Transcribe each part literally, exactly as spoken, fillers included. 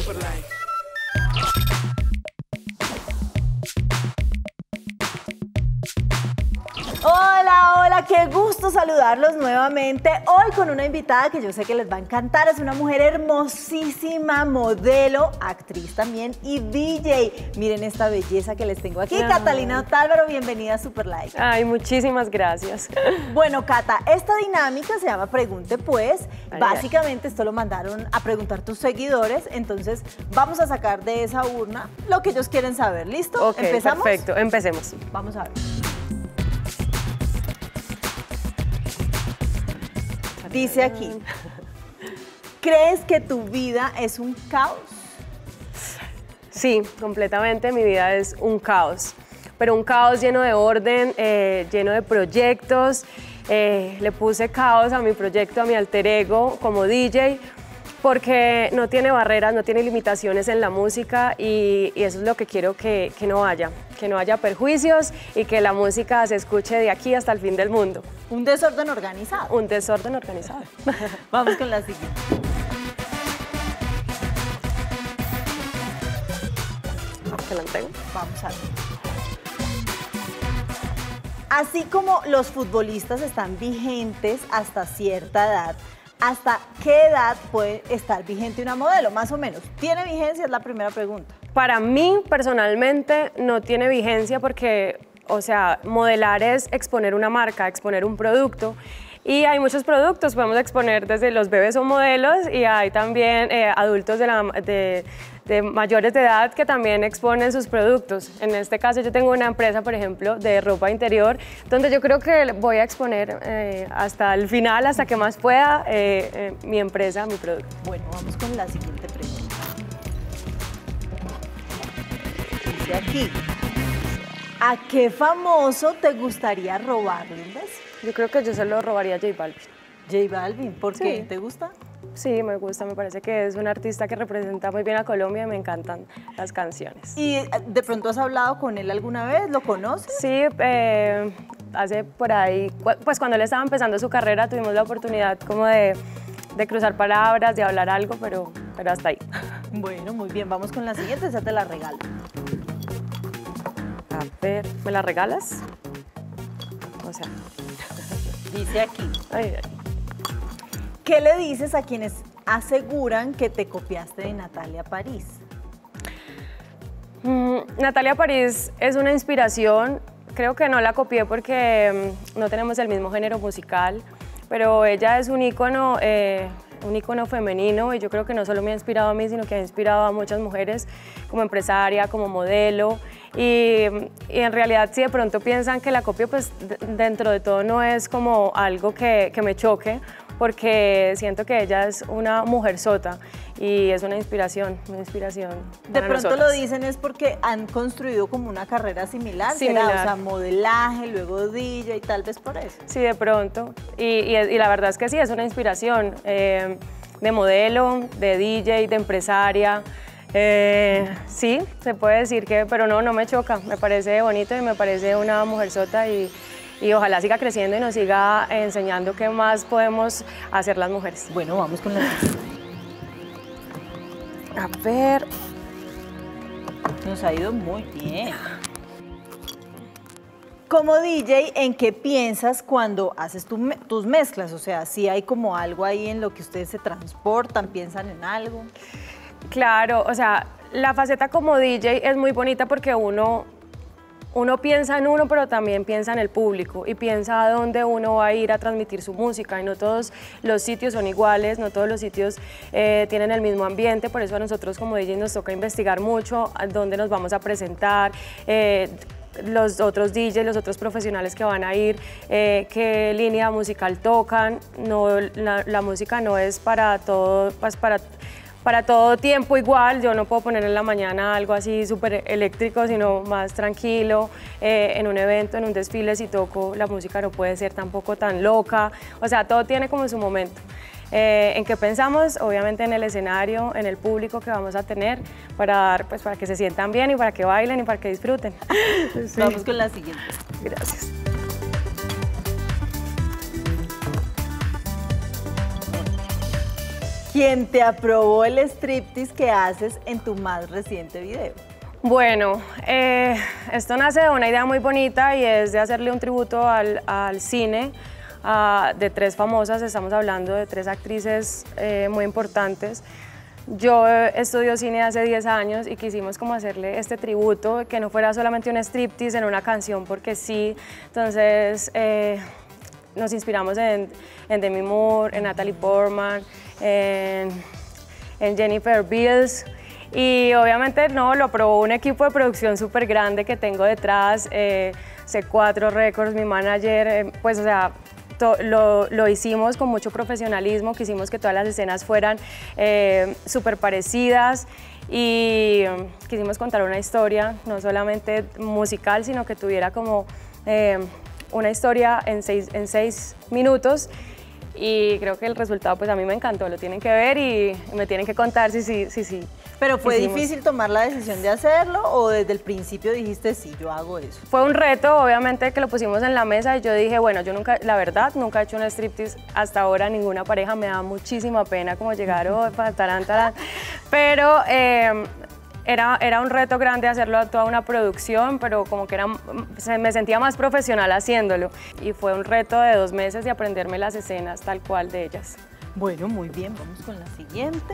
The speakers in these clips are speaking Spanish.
Superlife. Hola, hola, qué gusto saludarlos nuevamente. Hoy con una invitada que yo sé que les va a encantar. Es una mujer hermosísima, modelo, actriz también y D J. Miren esta belleza que les tengo aquí. Ay. Catalina Otálvaro, bienvenida a Superlife. Ay, muchísimas gracias. Bueno, Cata, esta dinámica se llama Pregunte Pues. Ay, Básicamente ay. esto lo mandaron a preguntar tus seguidores. Entonces vamos a sacar de esa urna lo que ellos quieren saber. ¿Listo? Ok, ¿empezamos? Perfecto, empecemos. Vamos a ver. Dice aquí, ¿crees que tu vida es un caos? Sí, completamente, mi vida es un caos, pero un caos lleno de orden, eh, lleno de proyectos. Eh, le puse caos a mi proyecto, a mi alter ego como D J, porque no tiene barreras, no tiene limitaciones en la música y, y eso es lo que quiero que, que no haya, que no haya perjuicios y que la música se escuche de aquí hasta el fin del mundo. Un desorden organizado. Un desorden organizado. Vamos con la siguiente. ¿Te la entrego? Vamos a ver. Así como los futbolistas están vigentes hasta cierta edad, ¿hasta qué edad puede estar vigente una modelo? Más o menos. ¿Tiene vigencia? Es la primera pregunta. Para mí, personalmente, no tiene vigencia porque, o sea, modelar es exponer una marca, exponer un producto. Y hay muchos productos, podemos exponer desde los bebés o modelos y hay también eh, adultos de, la, de, de mayores de edad que también exponen sus productos. En este caso yo tengo una empresa, por ejemplo, de ropa interior, donde yo creo que voy a exponer eh, hasta el final, hasta que más pueda, eh, eh, mi empresa, mi producto. Bueno, vamos con la siguiente pregunta. Dice aquí, ¿a qué famoso te gustaría robarle un beso? Yo creo que yo se lo robaría a J Balvin. J Balvin, ¿por qué? Sí. ¿Te gusta? Sí, me gusta, me parece que es un artista que representa muy bien a Colombia y me encantan las canciones. ¿Y de pronto has hablado con él alguna vez? ¿Lo conoces? Sí, eh, hace por ahí, pues cuando él estaba empezando su carrera tuvimos la oportunidad como de, de cruzar palabras, de hablar algo, pero, pero hasta ahí. Bueno, muy bien, vamos con la siguiente, esa te la regalo. A ver, ¿me la regalas? O sea... Dice aquí, Ay, ay. ¿qué le dices a quienes aseguran que te copiaste de Natalia París? Mm, Natalia París es una inspiración, creo que no la copié porque mm, no tenemos el mismo género musical, pero ella es un ícono, eh, un ícono femenino y yo creo que no solo me ha inspirado a mí, sino que ha inspirado a muchas mujeres como empresaria, como modelo. Y, y en realidad si de pronto piensan que la copio, pues dentro de todo no es como algo que, que me choque, porque siento que ella es una mujer sota y es una inspiración, una inspiración De pronto nosotras. lo dicen es porque han construido como una carrera similar, Similar. ¿será? O sea, modelaje, luego D J y tal vez por eso. Sí, de pronto. Y, y, y la verdad es que sí, es una inspiración eh, de modelo, de D J, de empresaria. Eh, sí, se puede decir que, pero no, no me choca, me parece bonito y me parece una mujerzota y, y ojalá siga creciendo y nos siga enseñando qué más podemos hacer las mujeres. Bueno, vamos con la siguiente. A ver, Nos ha ido muy bien. Como D J, ¿en qué piensas cuando haces tu, tus mezclas? O sea, si hay como algo ahí en lo que ustedes se transportan, piensan en algo. claro, o sea, la faceta como D J es muy bonita porque uno, uno piensa en uno, pero también piensa en el público y piensa a dónde uno va a ir a transmitir su música y no todos los sitios son iguales, no todos los sitios eh, tienen el mismo ambiente, por eso a nosotros como D J nos toca investigar mucho a dónde nos vamos a presentar, eh, los otros D Js, los otros profesionales que van a ir, eh, qué línea musical tocan, no, la, la música no es para todo, pues para... Para todo tiempo igual, yo no puedo poner en la mañana algo así súper eléctrico, sino más tranquilo. Eh, en un evento, en un desfile, si toco, la música no puede ser tampoco tan loca. O sea, todo tiene como su momento. Eh, ¿En qué pensamos? Obviamente en el escenario, en el público que vamos a tener, para, dar, pues, para que se sientan bien y para que bailen y para que disfruten. Sí. Vamos con la siguiente. Gracias. ¿quién te aprobó el striptease que haces en tu más reciente video? Bueno, eh, esto nace de una idea muy bonita y es de hacerle un tributo al, al cine uh, de tres famosas. Estamos hablando de tres actrices eh, muy importantes. Yo estudio cine hace diez años y quisimos como hacerle este tributo, que no fuera solamente un striptease en una canción, porque sí. Entonces eh, nos inspiramos en, en Demi Moore, en Natalie Portman, en, en Jennifer Beals. Y obviamente no, lo aprobó un equipo de producción súper grande que tengo detrás, eh, C cuatro Records, mi manager, eh, pues o sea, to, lo, lo hicimos con mucho profesionalismo, quisimos que todas las escenas fueran eh, súper parecidas y um, quisimos contar una historia, no solamente musical, sino que tuviera como eh, una historia en seis, en seis minutos. Y creo que el resultado pues a mí me encantó, lo tienen que ver y me tienen que contar si sí, sí, sí. ¿Pero fue hicimos. difícil tomar la decisión de hacerlo o desde el principio dijiste sí, yo hago eso? Fue un reto, obviamente, que lo pusimos en la mesa y yo dije, bueno, yo nunca, la verdad, nunca he hecho un striptease hasta ahora, ninguna pareja, me da muchísima pena como llegar, oh, tarán, tarán. Pero eh, Era, era un reto grande hacerlo a toda una producción, pero como que era, me sentía más profesional haciéndolo. Y fue un reto de dos meses de aprenderme las escenas tal cual de ellas. Bueno, muy bien, vamos con la siguiente.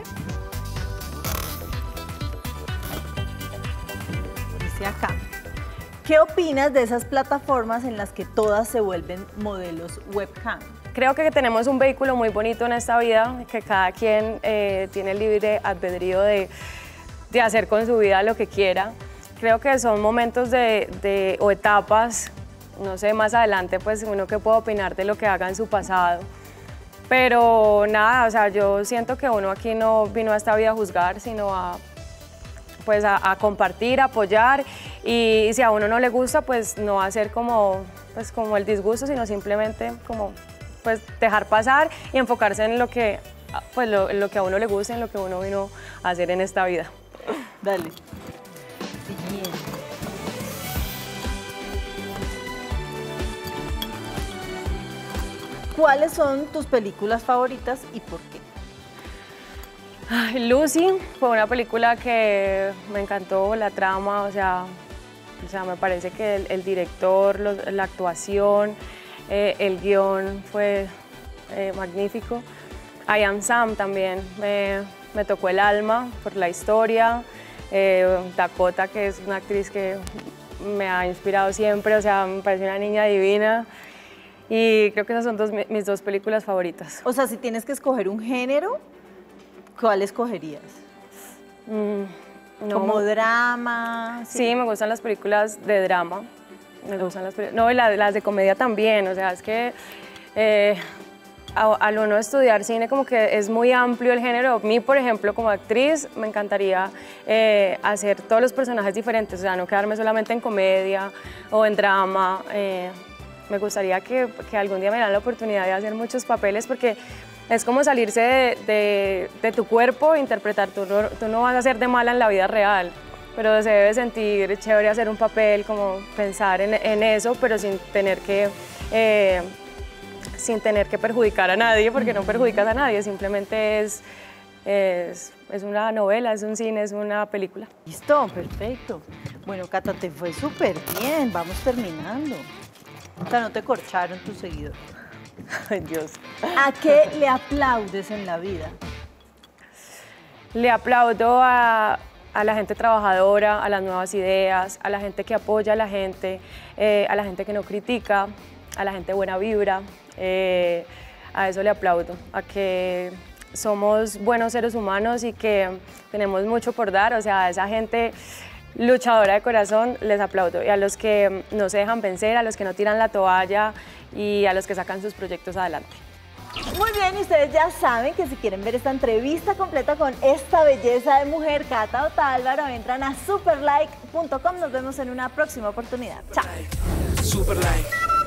Dice acá, ¿qué opinas de esas plataformas en las que todas se vuelven modelos webcam? Creo que tenemos un vehículo muy bonito en esta vida, que cada quien eh, tiene el libre albedrío de de hacer con su vida lo que quiera. Creo que son momentos de, de, o etapas, no sé, más adelante pues uno que puede opinar de lo que haga en su pasado. Pero nada, o sea, yo siento que uno aquí no vino a esta vida a juzgar, sino a, pues a, a compartir, a apoyar, y si a uno no le gusta, pues no hacer como, pues como el disgusto, sino simplemente como pues dejar pasar y enfocarse en lo que, pues lo, en lo que a uno le gusta, en lo que uno vino a hacer en esta vida. Dale. Siguiente. ¿Cuáles son tus películas favoritas y por qué? Ay, Lucy fue una película que me encantó, la trama, o sea, o sea me parece que el, el director, los, la actuación, eh, el guión fue eh, magnífico. I Am Sam también me, me tocó el alma por la historia. Eh, Dakota, que es una actriz que me ha inspirado siempre, o sea, me parece una niña divina. Y creo que esas son dos, mis dos películas favoritas. O sea, si tienes que escoger un género, ¿cuál escogerías? Mm, no. ¿Como drama? Sí. Sí, me gustan las películas de drama. Me gustan las películas. No, y la, las de comedia también. O sea, es que eh, a, al uno estudiar cine como que es muy amplio el género. A mí, por ejemplo, como actriz, me encantaría eh, hacer todos los personajes diferentes. O sea, no quedarme solamente en comedia o en drama. Eh, Me gustaría que, que algún día me dieran la oportunidad de hacer muchos papeles, porque es como salirse de, de, de tu cuerpo e interpretar. Tú no, tú no vas a ser de mala en la vida real, pero se debe sentir chévere hacer un papel, como pensar en, en eso, pero sin tener que, eh, sin tener que perjudicar a nadie, porque no perjudicas a nadie, simplemente es, es, es una novela, es un cine, es una película. Listo, perfecto. Bueno, Cata, te fue súper bien, vamos terminando. O sea, no te corcharon tus seguidores. Ay, Dios. ¿A qué le aplaudes en la vida? Le aplaudo a, a la gente trabajadora, a las nuevas ideas, a la gente que apoya a la gente, eh, a la gente que no critica, a la gente buena vibra. Eh, a eso le aplaudo, a que somos buenos seres humanos y que tenemos mucho por dar. O sea, a esa gente luchadora de corazón, les aplaudo. Y a los que no se dejan vencer, a los que no tiran la toalla y a los que sacan sus proyectos adelante. Muy bien, y ustedes ya saben que si quieren ver esta entrevista completa con esta belleza de mujer, Cata Otálvaro, entran a superlike punto com. Nos vemos en una próxima oportunidad. Chao. Superlike.